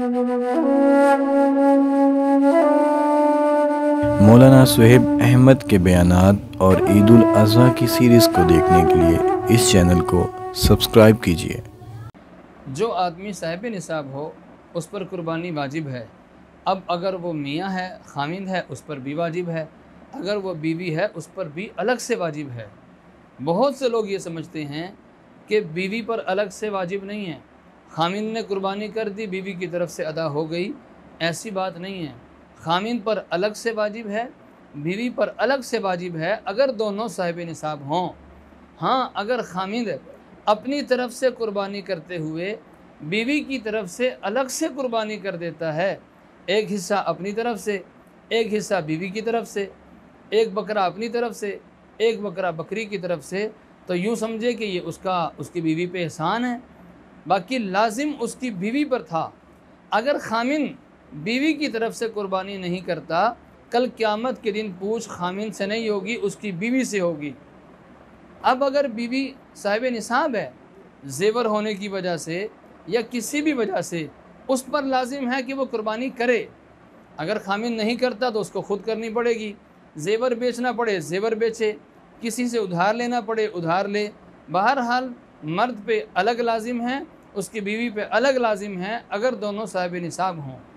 मौलाना सुहेब अहमद के बयानात और ईद उल अज़हा की सीरीज़ को देखने के लिए इस चैनल को सब्सक्राइब कीजिए। जो आदमी साहिब निसाब हो उस पर कुर्बानी वाजिब है। अब अगर वो मियाँ है, खामिंद है, उस पर भी वाजिब है। अगर वो बीवी है उस पर भी अलग से वाजिब है। बहुत से लोग ये समझते हैं कि बीवी पर अलग से वाजिब नहीं है, खामिंद ने कुर्बानी कर दी, बीवी की तरफ से अदा हो गई। ऐसी बात नहीं है। खामिंद पर अलग से वाजिब है, बीवी पर अलग से वाजिब है, अगर दोनों साहिब निसाब हों। हाँ, अगर खामिंद अपनी तरफ से कुर्बानी करते हुए बीवी की तरफ से अलग से कुर्बानी कर देता है, एक हिस्सा अपनी तरफ से, एक हिस्सा बीवी की तरफ से, एक बकरा अपनी तरफ से, एक बकरा बकरी की तरफ से, तो यूँ समझे कि ये उसकी बीवी पे एहसान है, बाकी लाजिम उसकी बीवी पर था। अगर खामिन बीवी की तरफ से कुर्बानी नहीं करता, कल क़यामत के दिन पूछ खामिन से नहीं होगी, उसकी बीवी से होगी। अब अगर बीवी साहिब निसाब है, जेवर होने की वजह से या किसी भी वजह से, उस पर लाजिम है कि वो कुर्बानी करे। अगर खामिन नहीं करता तो उसको खुद करनी पड़ेगी। जेवर बेचना पड़े जेवर बेचे, किसी से उधार लेना पड़े उधार ले। बहरहाल मर्द पे अलग लाजिम है, उसकी बीवी पे अलग लाजिम है, अगर दोनों साहिब निसाब हों।